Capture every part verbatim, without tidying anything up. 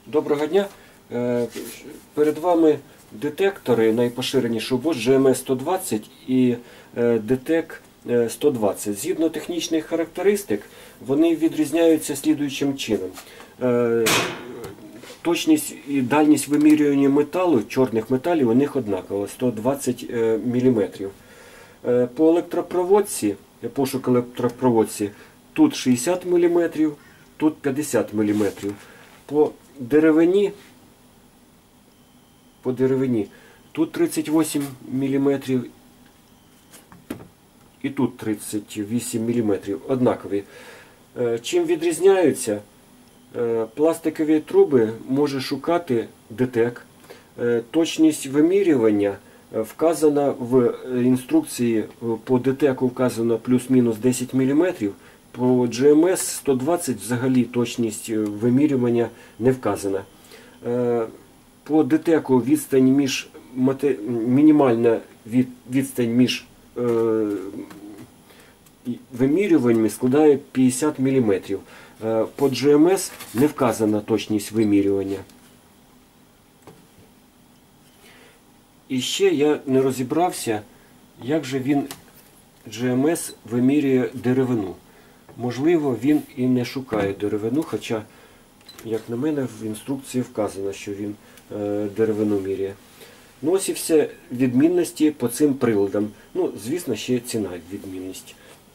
Доброго дня. Перед вами детектори найпоширеніші Bosch джі ем ес сто двадцять і ді тек сто двадцять. Згідно технічних характеристик, вони відрізняються слідуючим чином. Точність і дальність вимірювання металу, чорних металів у них однакова – сто двадцять міліметрів. По електропроводці, пошук електропроводці, тут шістдесят міліметрів, тут п'ятдесят міліметрів. По деревині, по деревині тут тридцять вісім міліметрів і тут тридцять вісім міліметрів, однакові. Чим відрізняються? Пластикові труби може шукати ді тек. Точність вимірювання вказана в інструкції, по ді теку вказано плюс-мінус десять міліметрів. По джі ем ес сто двадцять взагалі точність вимірювання не вказана. По ді теку відстань між, мінімальна відстань між вимірюваннями складає п'ятдесят міліметрів. По джі ем ес не вказана точність вимірювання. І ще я не розібрався, як же він, джі ем ес, вимірює деревину. Можливо, він і не шукає деревину, хоча, як на мене, в інструкції вказано, що він е, деревину міряє. Ну ось і все відмінності по цим приладам. Ну, звісно, ще ціна відмінність.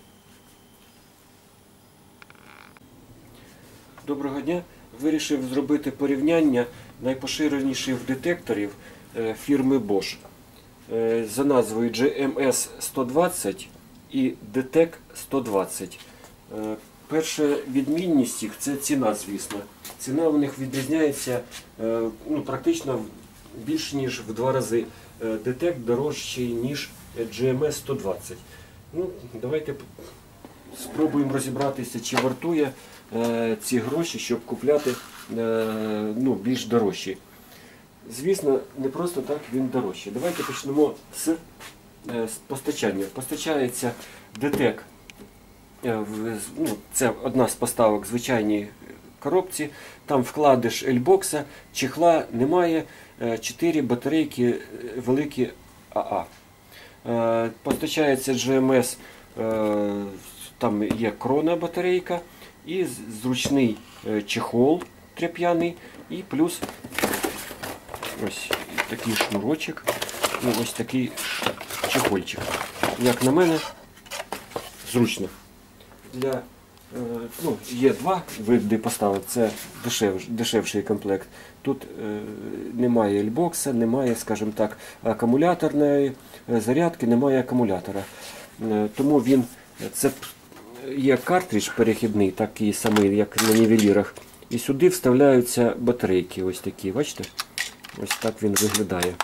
Доброго дня. Вирішив зробити порівняння найпоширеніших детекторів е, фірми Bosch е, за назвою джі ем ес сто двадцять і ді тек сто двадцять. Перша відмінність їх – це ціна, звісно. Ціна у них відрізняється ну, практично більше, ніж в два рази. ді тек дорожчий, ніж джі ем ес сто двадцять. Ну, давайте спробуємо розібратися, чи вартує е, ці гроші, щоб купляти е, ну, більш дорожчі. Звісно, не просто так він дорожчий. Давайте почнемо з, е, з постачання. Постачається ді тек. Ну, це одна з поставок в звичайній коробці. Там вкладиш ельбокса, чехла немає, чотири батарейки великі АА. Постачається джі ем ес, там є крона батарейка і зручний чехол тряп'яний і плюс ось такий шнурочок, ну, ось такий чехольчик. Як на мене, зручно. Для, ну, є два види поставок, це дешев, дешевший комплект. Тут е, немає ельбокса, немає, скажімо так, акумуляторної зарядки, немає акумулятора. Е, тому він, це є картридж перехідний, такий самий, як на нівелірах. І сюди вставляються батарейки, ось такі, бачите? Ось так він виглядає.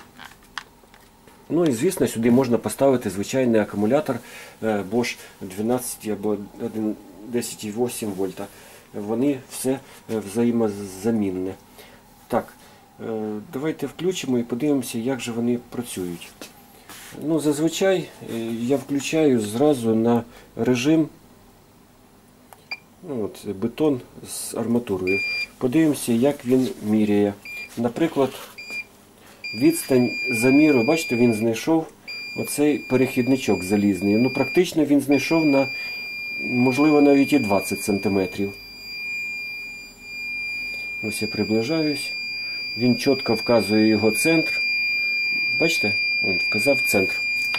Ну і, звісно, сюди можна поставити звичайний акумулятор Bosch дванадцять або десять і вісім вольта. Вони все взаємозамінне. Так, давайте включимо і подивимося, як же вони працюють. Ну, зазвичай я включаю зразу на режим ну, от, бетон з арматурою. Подивимося, як він міряє. Наприклад, відстань заміру, бачите, він знайшов оцей перехідничок залізний. Ну, практично він знайшов на, можливо, навіть і двадцять сантиметрів. Ось я приближаюсь. Він чітко вказує його центр. Бачите? Він вказав центр.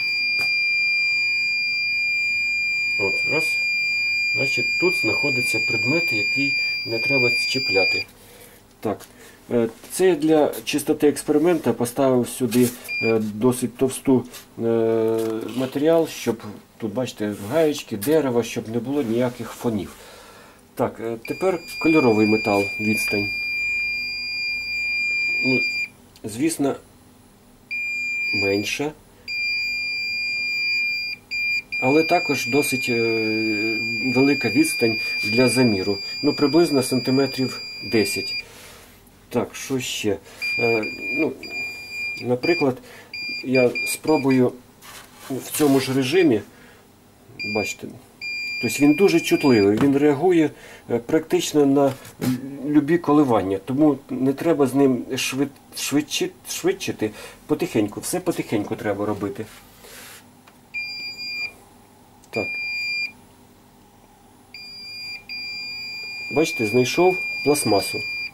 От, раз. Значить, тут знаходиться предмет, який не треба чіпляти. Так. Це я для чистоти експерименту поставив сюди досить товсту матеріал, щоб, тут бачите, гаєчки, дерево, щоб не було ніяких фонів. Так, тепер кольоровий метал, відстань. Ну, звісно, менша, але також досить велика відстань для заміру. Ну, приблизно сантиметрів десять. Так, що ще? Е, ну, наприклад, я спробую в цьому ж режимі, бачите, тобто він дуже чутливий, він реагує практично на любі коливання, тому не треба з ним швид, швидчити, швидчити, потихеньку, все потихеньку треба робити. Так. Бачите, знайшов пластмасу.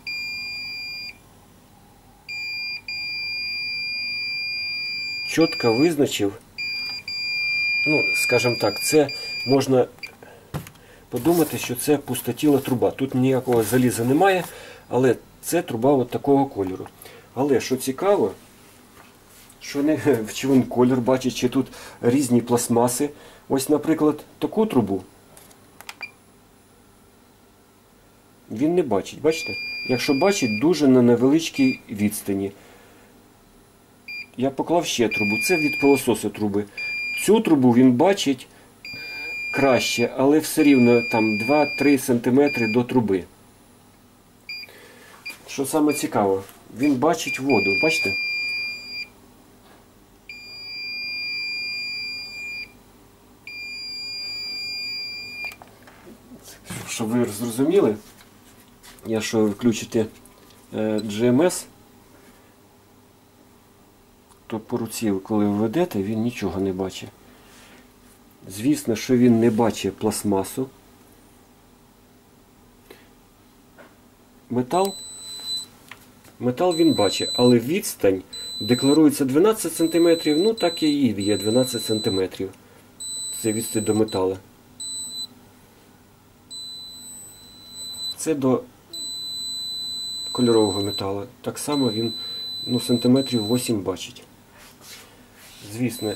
Чітко визначив, ну, скажімо так, це можна подумати, що це пустотіла труба. Тут ніякого заліза немає, але це труба от такого кольору. Але що цікаво, що не, чи він колір бачить, чи тут різні пластмаси. Ось, наприклад, таку трубу він не бачить, бачите? Якщо бачить, дуже на невеличкій відстані. Я поклав ще трубу, це від пилососу труби. Цю трубу він бачить краще, але все рівно там два-три сантиметри до труби. Що саме цікаво, він бачить воду, бачите? Щоб ви зрозуміли, якщо ви включите джі ем ес, то по руці, коли ви ведете, він нічого не бачить. Звісно, що він не бачить пластмасу. Метал, метал він бачить, але відстань декларується дванадцять сантиметрів, ну так і є дванадцять сантиметрів. Це відстань до металу. Це до кольорового металу. Так само він, ну, сантиметрів вісім бачить. Звісно,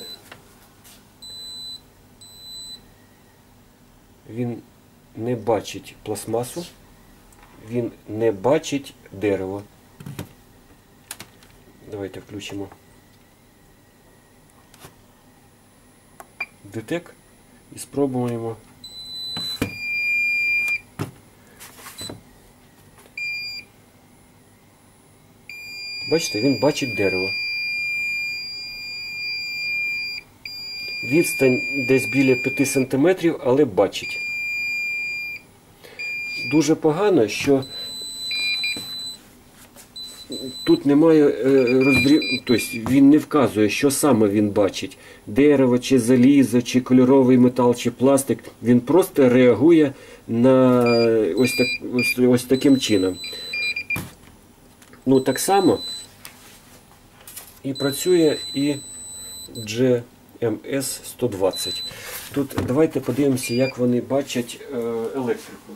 він не бачить пластмасу, він не бачить дерево. Давайте включимо детек і спробуємо. Бачите, він бачить дерево. Відстань десь біля п'яти сантиметрів, але бачить. Дуже погано, що тут немає роздріб... Тобто він не вказує, що саме він бачить. Дерево, чи залізо, чи кольоровий метал, чи пластик. Він просто реагує на ось, так... ось... ось таким чином. Ну, так само і працює і джі ем ес сто двадцять. Тут давайте подивимося, як вони бачать електрику.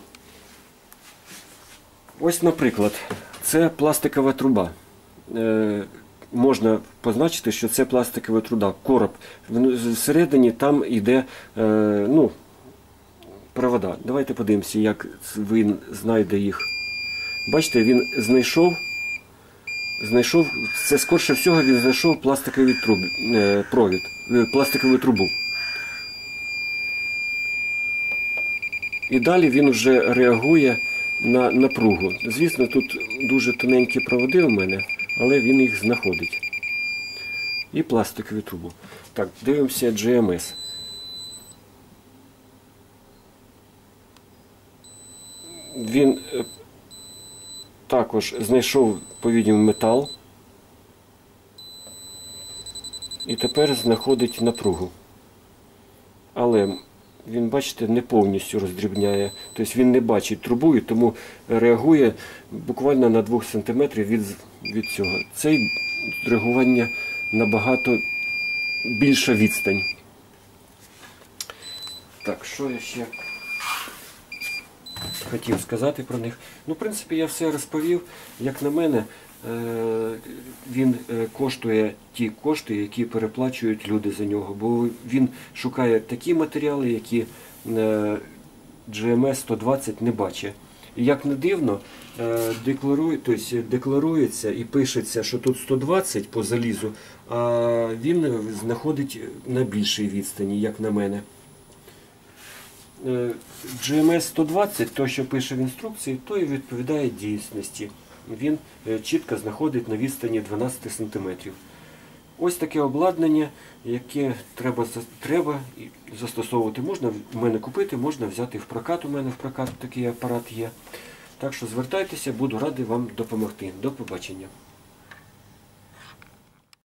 Ось, наприклад, це пластикова труба. Е, можна позначити, що це пластикова труба, короб. Всередині там йде е, ну, провода. Давайте подивимося, як він знайде їх. Бачите, він знайшов, знайшов, це скорше всього він знайшов пластиковий труб, е, провід, е, пластикову трубу. І далі він вже реагує на напругу. Звісно, тут дуже тоненькі проводи у мене, але він їх знаходить. І пластикову трубу. Так, дивимося джі ем ес. Він також знайшов, по-відньому, метал. І тепер знаходить напругу. Але він, бачите, не повністю роздрібняє. Тобто він не бачить трубу і тому реагує буквально на двох сантиметрів від, від цього. Це реагування набагато більша відстань. Так, що я ще хотів сказати про них? Ну, в принципі, я все розповів. Як на мене, він коштує ті кошти, які переплачують люди за нього. Бо він шукає такі матеріали, які джі ем ес сто двадцять не бачить. І як не дивно, декларує, тобто декларується і пишеться, що тут сто двадцять по залізу, а він знаходить на більшій відстані, як на мене. джі ем ес сто двадцять, то, що пише в інструкції, то і відповідає дійсності. Він чітко знаходить на відстані дванадцять сантиметрів. Ось таке обладнання, яке треба, треба застосовувати. Можна в мене купити, можна взяти в прокат, у мене в прокат такий апарат є. Так що звертайтеся, буду радий вам допомогти. До побачення.